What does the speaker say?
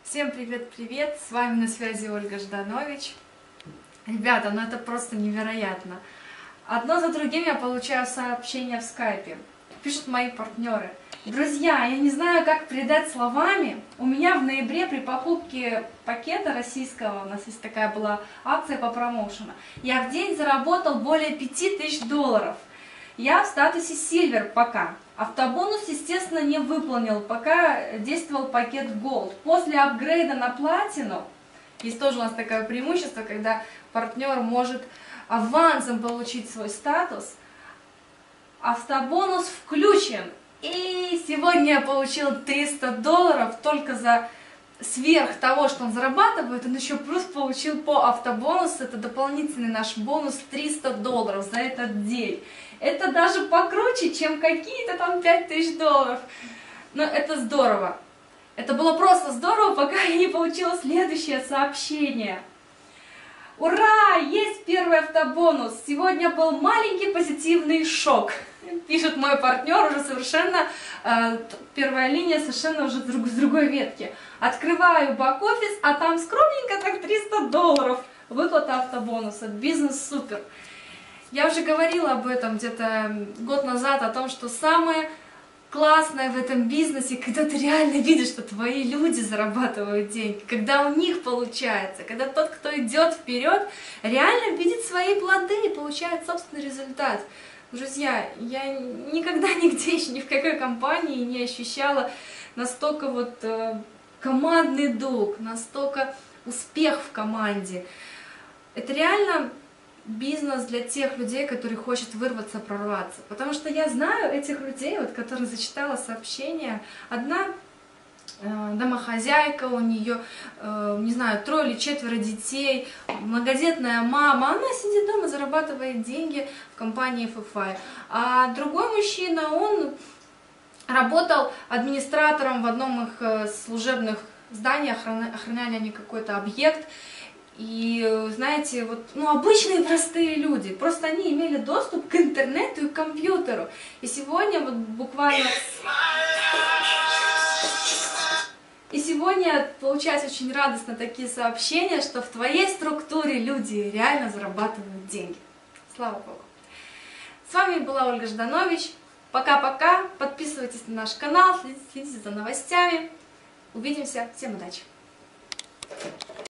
Всем привет-привет! С вами на связи Ольга Жданович. Ребята, ну это просто невероятно. Одно за другим я получаю сообщения в скайпе. Пишут мои партнеры. Друзья, я не знаю, как передать словами. У меня в ноябре при покупке пакета российского, у нас есть такая была акция по промоушену, я в день заработал более $5000. Я в статусе Silver пока. Автобонус, естественно, не выполнил, пока действовал пакет Gold. После апгрейда на платину, есть тоже у нас такое преимущество, когда партнер может авансом получить свой статус, автобонус включен. И сегодня я получил $300 только за сверх того, что он зарабатывает, он еще плюс получил по автобонусу, это дополнительный наш бонус $300 за этот день. Это даже покруче, чем какие-то там $5000. Но это здорово. Это было просто здорово, пока я не получила следующее сообщение. Ура! Есть первый автобонус! Сегодня был маленький позитивный шок. Пишет мой партнер, уже совершенно, первая линия совершенно уже с другой ветки. Открываю бэк-офис, а там скромненько так $300. Выплата автобонуса. Бизнес супер. Я уже говорила об этом где-то год назад, о том, что самое классное в этом бизнесе, когда ты реально видишь, что твои люди зарабатывают деньги, когда у них получается, когда тот, кто идет вперед, реально видит свои плоды и получает собственный результат. Друзья, я никогда нигде еще ни в какой компании не ощущала настолько вот командный дух, настолько успех в команде. Это реально бизнес для тех людей, которые хотят вырваться, прорваться. Потому что я знаю этих людей, вот, которые зачитала сообщение. Одна домохозяйка, у нее, не знаю, 3 или 4 детей, многодетная мама, она сидит дома, зарабатывает деньги в компании FFI. А другой мужчина, он работал администратором в одном их служебных зданий, охраняли они какой-то объект. И, знаете, вот, ну, обычные простые люди, просто они имели доступ к интернету и к компьютеру. И сегодня вот буквально... И сегодня получается очень радостно такие сообщения, что в твоей структуре люди реально зарабатывают деньги. Слава Богу. С вами была Ольга Жданович. Пока-пока. Подписывайтесь на наш канал, следите за новостями. Увидимся. Всем удачи.